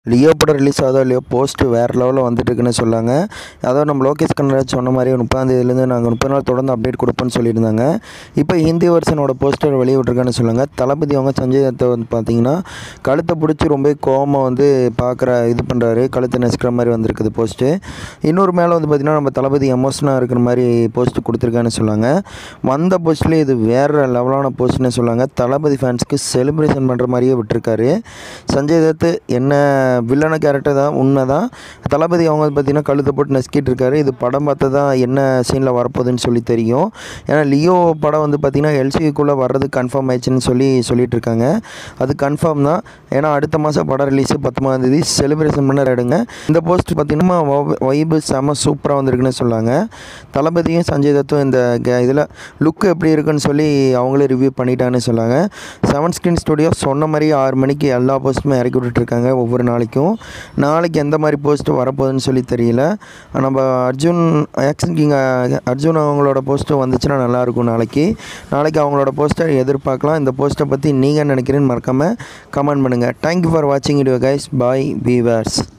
Leo படம் release ஆகுதோ இல்லையோ போஸ்ட்டு வேறு லெவலில் வந்துட்டுருக்குன்னு சொல்லாங்க. அதாவது நம்ம லோகேஷ் கனகராஜ் சொன்ன மாதிரி 30ஆம் தேதியிலேருந்து நாங்கள் 30 நாள் தொடர்ந்து அப்டேட் கொடுப்போன்னு சொல்லியிருந்தாங்க. இப்போ ஹிந்தி வெர்ஷனோட போஸ்டர் வெளியே விட்ருக்கான்னு சொன்னாங்க. தளபதி அவங்க சஞ்சய் தத்தை வந்து பார்த்திங்கன்னா கழுத்தை பிடிச்சி ரொம்ப கோவமாக வந்து இது பண்ணுறாரு. கழுத்தை நெசுக்கிற மாதிரி வந்திருக்குது போஸ்ட்டு. இன்னொரு மேலே வந்து பார்த்திங்கன்னா நம்ம தளபதி எமோஷனாக இருக்கிற மாதிரி போஸ்ட்டு கொடுத்துருக்கான்னு சொன்னாங்க. வந்த போஸ்ட்லேயே இது வேறு லெவலான போஸ்ட்னு சொன்னாங்க. தளபதி ஃபேன்ஸ்க்கு செலிப்ரேஷன் பண்ணுற மாதிரியே விட்டுருக்காரு. சஞ்சய் தத்து என்ன வில்லன கேரக்டர் தான், உண்மை தான். தளபதி அவங்க பார்த்திங்கன்னா கழுத்தை போட்டு நசுக்கிட்டு இருக்காரு. இது படம் பார்த்து தான் என்ன சீனில் வரப்போகுதுன்னு சொல்லி தெரியும். ஏன்னா லியோ படம் வந்து பார்த்திங்கன்னா எல்சிக்குள்ளே வர்றது கன்ஃபார்ம் ஆயிடுச்சுன்னு சொல்லிட்டு இருக்காங்க. அது கன்ஃபார்ம் தான். ஏன்னா அடுத்த மாதம் படம் ரிலீஸு 19ஆம் தேதி செலிப்ரேஷன் பண்ண எடுங்க. இந்த போஸ்ட் பார்த்திங்கன்னா வைபு செம சூப்பராக வந்திருக்குன்னு சொன்னாங்க. தளபதியும் சஞ்சய் தத்தும் இந்த இதில் லுக்கு எப்படி இருக்குன்னு சொல்லி அவங்களே ரிவ்யூ பண்ணிட்டாங்கன்னு சொன்னாங்க. 7 ஸ்க்ரீன் ஸ்டுடியோ சொன்ன மாதிரி 6 மணிக்கு எல்லா போஸ்ட்டுமே இறக்கி விட்டுட்ருக்காங்க ஒவ்வொரு நாளைக்கு எந்த மாதிரி போஸ்ட்டு வரப்போகுதுன்னு சொல்லி தெரியல. நம்ம ஆக்ஷன் கிங் அர்ஜுன் அவங்களோட போஸ்ட்டு வந்துச்சுன்னா நல்லாயிருக்கும். நாளைக்கு அவங்களோட போஸ்ட்டை எதிர்பார்க்கலாம். இந்த போஸ்ட்டை பற்றி நீங்கள் நினைக்கிறேன்னு மறக்காமல் கமெண்ட் பண்ணுங்கள். தேங்க்யூ ஃபார் வாட்சிங் வீடியோ கைஸ். Bye viewers.